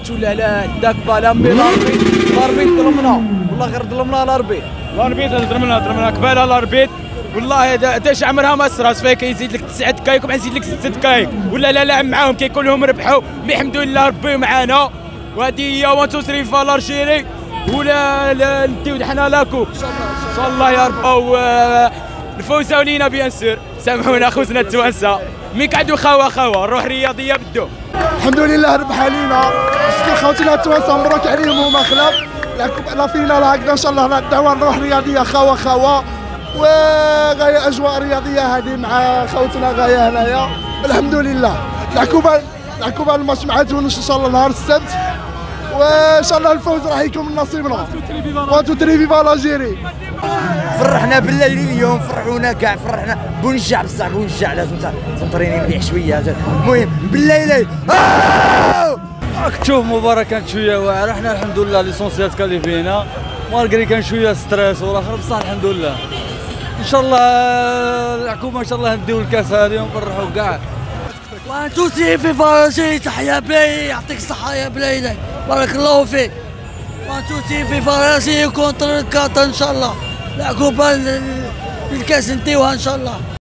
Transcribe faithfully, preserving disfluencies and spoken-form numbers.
الماتش ولا لا داك بالامبي الاربيت الاربيت ظلمنا والله غير ظلمنا الاربيت الاربيت ظلمنا ظلمنا قبالها الاربيت والله داش عمرها ما صرات فيها كيزيد لك تسعة دقائق وبعد يزيد لك ستة دقائق ولا لا لاعب معاهم كيكون لهم ربحوا الحمد لله ربي معانا وهذه هي واحد اثنين ثلاثة فالارجيري ولا لا نديو حنا لاكو ان شاء الله يا رب او الفوز لينا بيان سور سامحونا خوتنا التوانسه مي قعدوا خاوه خاوه الروح الرياضيه بدو الحمد لله ربح علينا شتي خوتنا التوانسه مبروك عليهم هما خلاف لا فينا لا هكذا ان شاء الله دعوه الروح الرياضيه خاوه خاوه وغايه اجواء رياضيه هذه مع خوتنا غايه هنايا الحمد لله العقوبه العقوبه الماتش مع تونس ان شاء الله نهار السبت وان شاء الله الفوز راح يكون من نصيبنا وانتو تري فيفا لاجيري فرحنا بالليل اليوم فرحونا كاع فرحنا بونجع بصح بونجع لازم تنطريني مليح شويه المهم بالليل راك تشوف مباراة كانت شويه واعره حنا الحمد لله ليسونسيال تكاليفينا مالغري كان شويه ستريس والاخر بصح الحمد لله ان شاء الله العقوبه ان شاء الله نديو الكاس هذه ونفرحوا كاع وانتو سي في فرنسي تحيا بلاي يعطيك الصحة يا بلايدك بارك الله فيك وانتو سي في فرنسي كونتر الكاتا ان شاء الله العقوبة الكاس نتيوها ان شاء الله.